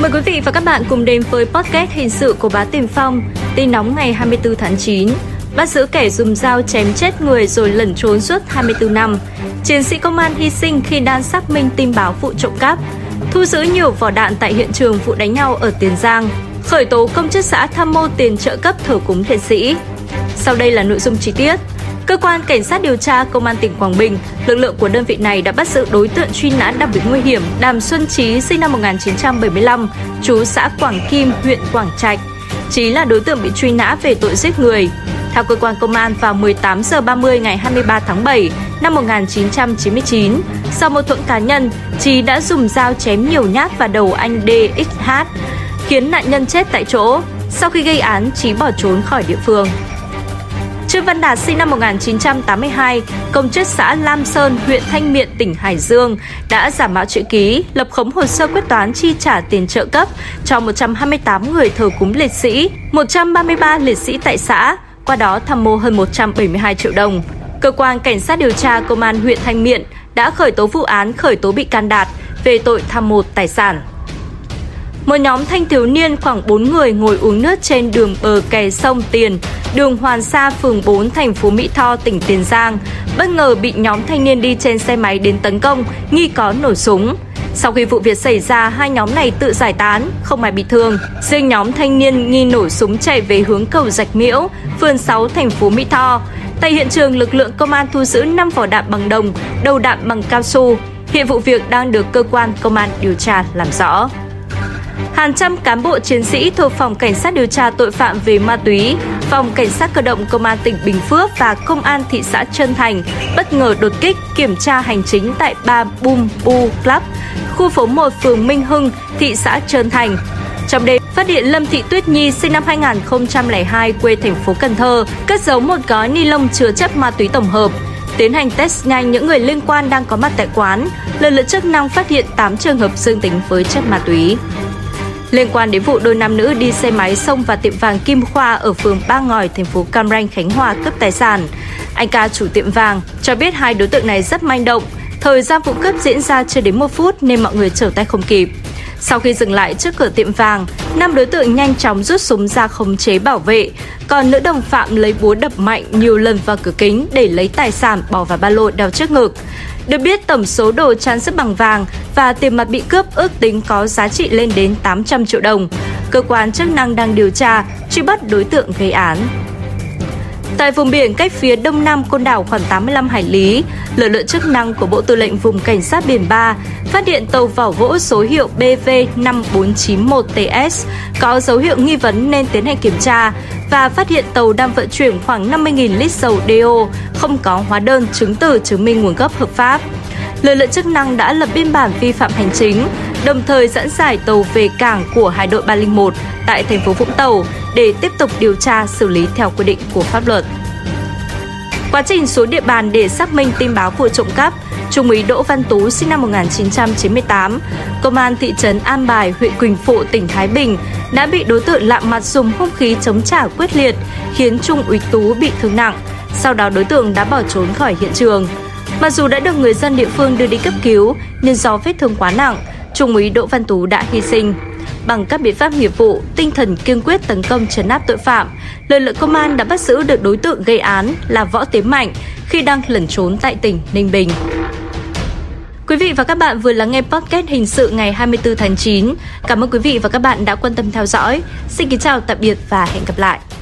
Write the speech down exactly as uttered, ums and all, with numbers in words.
Mời quý vị và các bạn cùng đến với podcast hình sự của báo Tiền Phong. Tin nóng ngày hai mươi tư tháng chín. Bắt giữ kẻ dùng dao chém chết người rồi lẩn trốn suốt hai mươi tư năm. Chiến sĩ công an hy sinh khi đang xác minh tin báo vụ trộm cắp. Thu giữ nhiều vỏ đạn tại hiện trường vụ đánh nhau ở Tiền Giang. Khởi tố công chức xã tham mô tiền trợ cấp thờ cúng liệt sĩ. Sau đây là nội dung chi tiết. Cơ quan Cảnh sát điều tra Công an tỉnh Quảng Bình, lực lượng của đơn vị này đã bắt giữ đối tượng truy nã đặc biệt nguy hiểm Đàm Xuân Trí sinh năm một nghìn chín trăm bảy mươi lăm, trú xã Quảng Kim, huyện Quảng Trạch. Trí là đối tượng bị truy nã về tội giết người. Theo cơ quan công an, vào mười tám giờ ba mươi ngày hai mươi ba tháng bảy năm một nghìn chín trăm chín mươi chín, sau mâu thuẫn cá nhân, Trí đã dùng dao chém nhiều nhát vào đầu anh đê ích hát, khiến nạn nhân chết tại chỗ. Sau khi gây án, Trí bỏ trốn khỏi địa phương. Trương Văn Đạt sinh năm một nghìn chín trăm tám mươi hai, công chức xã Lam Sơn, huyện Thanh Miện, tỉnh Hải Dương đã giả mạo chữ ký, lập khống hồ sơ quyết toán chi trả tiền trợ cấp cho một trăm hai mươi tám người thờ cúng liệt sĩ, một trăm ba mươi ba liệt sĩ tại xã, qua đó tham mô hơn một trăm bảy mươi hai triệu đồng. Cơ quan Cảnh sát điều tra Công an huyện Thanh Miện đã khởi tố vụ án khởi tố bị can Đạt về tội tham mô tài sản. Một nhóm thanh thiếu niên khoảng bốn người ngồi uống nước trên đường bờ kè sông Tiền, đường Hoàn Sa, phường bốn, thành phố Mỹ Tho, tỉnh Tiền Giang, bất ngờ bị nhóm thanh niên đi trên xe máy đến tấn công, nghi có nổ súng. Sau khi vụ việc xảy ra, hai nhóm này tự giải tán, không ai bị thương. Riêng nhóm thanh niên nghi nổ súng chạy về hướng cầu Rạch Miễu, phường sáu, thành phố Mỹ Tho. Tại hiện trường, lực lượng công an thu giữ năm vỏ đạn bằng đồng, đầu đạn bằng cao su. Hiện vụ việc đang được cơ quan công an điều tra làm rõ. Hàng trăm cán bộ chiến sĩ thuộc Phòng Cảnh sát điều tra tội phạm về ma túy, Phòng Cảnh sát cơ động Công an tỉnh Bình Phước và Công an thị xã Trơn Thành bất ngờ đột kích kiểm tra hành chính tại bar Boom Bu Club, khu phố một, phường Minh Hưng, thị xã Trơn Thành. Trong đêm, phát hiện Lâm Thị Tuyết Nhi sinh năm hai nghìn không trăm lẻ hai, quê thành phố Cần Thơ, cất giấu một gói ni lông chứa chất ma túy tổng hợp. Tiến hành test nhanh những người liên quan đang có mặt tại quán, lực lượng chức năng phát hiện tám trường hợp dương tính với chất ma túy. Liên quan đến vụ đôi nam nữ đi xe máy xông vào tiệm vàng Kim Khoa ở phường Ba Ngòi, thành phố Cam Ranh, Khánh Hòa cướp tài sản, anh ca chủ tiệm vàng cho biết hai đối tượng này rất manh động. Thời gian vụ cướp diễn ra chưa đến một phút nên mọi người trở tay không kịp. Sau khi dừng lại trước cửa tiệm vàng, năm đối tượng nhanh chóng rút súng ra khống chế bảo vệ, còn nữ đồng phạm lấy búa đập mạnh nhiều lần vào cửa kính để lấy tài sản bỏ vào ba lô đeo trước ngực. Được biết, tổng số đồ trang sức bằng vàng và tiền mặt bị cướp ước tính có giá trị lên đến tám trăm triệu đồng. Cơ quan chức năng đang điều tra, truy bắt đối tượng gây án. Tại vùng biển cách phía đông nam Côn Đảo khoảng tám mươi lăm hải lý, lực lượng chức năng của Bộ Tư lệnh Vùng Cảnh sát Biển ba phát hiện tàu vỏ gỗ số hiệu B V năm bốn chín một T S có dấu hiệu nghi vấn nên tiến hành kiểm tra và phát hiện tàu đang vận chuyển khoảng năm mươi nghìn lít dầu đeo không có hóa đơn chứng từ chứng minh nguồn gốc hợp pháp. Lực lượng chức năng đã lập biên bản vi phạm hành chính, đồng thời dẫn giải tàu về cảng của Hải đội ba không một tại thành phố Vũng Tàu để tiếp tục điều tra xử lý theo quy định của pháp luật. Quá trình xuống địa bàn để xác minh tin báo vụ trộm cắp, Trung úy Đỗ Văn Tú sinh năm một nghìn chín trăm chín mươi tám, Công an thị trấn An Bài, huyện Quỳnh Phụ, tỉnh Thái Bình đã bị đối tượng lạ mặt dùng hung khí chống trả quyết liệt, khiến Trung úy Tú bị thương nặng. Sau đó đối tượng đã bỏ trốn khỏi hiện trường. Mặc dù đã được người dân địa phương đưa đi cấp cứu, nhưng do vết thương quá nặng, Trung úy Đỗ Văn Tú đã hy sinh. Bằng các biện pháp nghiệp vụ, tinh thần kiên quyết tấn công trấn áp tội phạm, lực lượng công an đã bắt giữ được đối tượng gây án là Võ Tiến Mạnh khi đang lẩn trốn tại tỉnh Ninh Bình. Quý vị và các bạn vừa lắng nghe podcast hình sự ngày hai mươi tư tháng chín. Cảm ơn quý vị và các bạn đã quan tâm theo dõi. Xin kính chào tạm biệt và hẹn gặp lại.